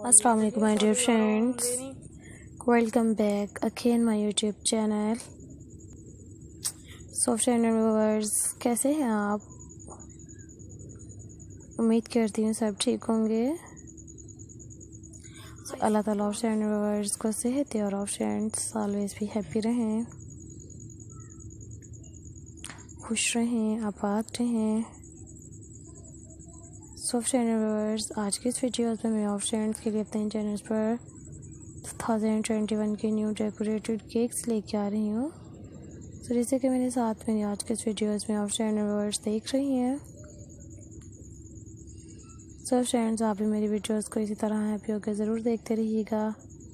Assalamu alaikum my dear friends, welcome back again my YouTube channel. So friend and viewers, कैसे हैं आप? उम्मीद करती हूँ सब ठीक होंगे। अल्लाह ताला ऑफ फ्रेंड व्यूअर्स को सेहत और ऑफ फ्रेंड्स ऑलवेज भी हैप्पी रहें, खुश रहें, आबाद रहें। सो फ्रेंड व्यूअर्स, आज की इस वीडियोस में मैं ऑफ फ्रेंड्स के लिए अपने चैनल पर 2021 के न्यू डेकोरेटेड केक्स लेके आ रही हूँ। तो जैसे कि मेरे साथ में आज के इस वीडियोस में ऑफ फ्रेंड व्यूअर्स देख रही हैं। सो फ्रेंड्स, आप भी मेरी वीडियोस को इसी तरह हैप्पी होकर ज़रूर देखते रहिएगा।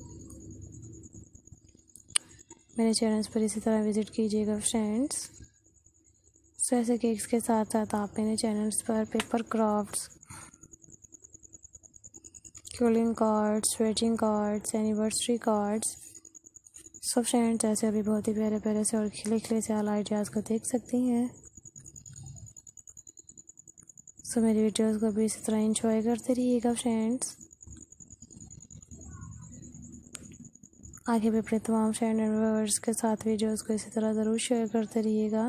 मेरे चैनल्स पर इसी तरह विज़िट कीजिएगा फ्रेंड्स। सो ऐसे केक्स के साथ साथ आप मेरे चैनल्स पर paper crafts, calling cards, wedding cards, anniversary cards, so friends ऐसे अभी बहुत ही प्यारे प्यारे से और खिले खिले से आइडियाज़ को देख सकती हैं। सो मेरी वीडियोस को भी इसी तरह एंजॉय करते रहिएगा फ्रेंड्स। आगे भी अपने तमाम फ्रेंड एंड व्यूअर्स के साथ वीडियोस को इसी तरह ज़रूर शेयर करते रहिएगा।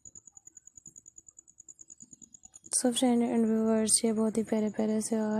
सो फ्रेंड एंड व्यूअर्स, ये बहुत ही प्यारे प्यारे से और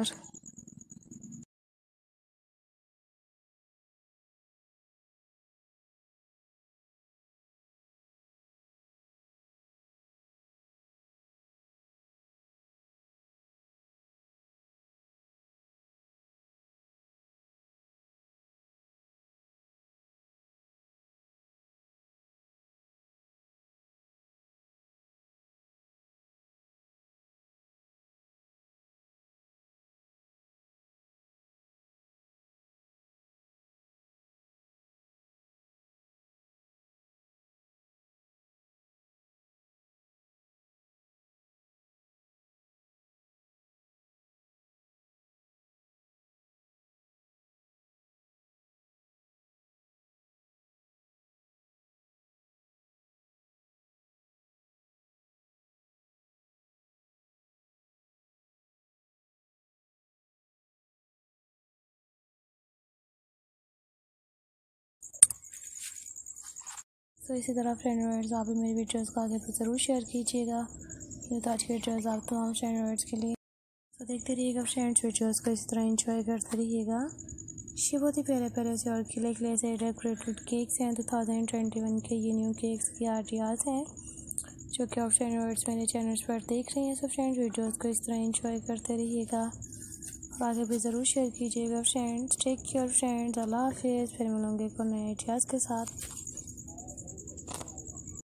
तो इसी तरह फ्रेंड व्यूअर्स, आप भी मेरी वीडियोस को आगे पर ज़रूर शेयर कीजिएगा। तो आज की वीडियोस आप तमाम फ्रेंड व्यूअर्स के लिए तो देखते रहिएगा फ्रेंड्स। वीडियोस को इसी तरह एंजॉय करते रहिएगा। ये बहुत ही प्यारे प्यारे से और खिले खिले से डेकोरेटेड केक्स हैं। 2021 के ये न्यू केक्स की आइडियाज़ हैं जो कि आप फ्रेंड व्यूअर्स मेरे चैनल्स पर देख रही हैं। सो फ्रेंड्स, वीडियोस को इस तरह एंजॉय करते रहिएगा और आगे भी ज़रूर शेयर कीजिएगा फ्रेंड्स। टेक केयर फ्रेंड्स, अल्लाह हाफिज़। फिर मिलूँगे को नए आइडियाज़ के साथ।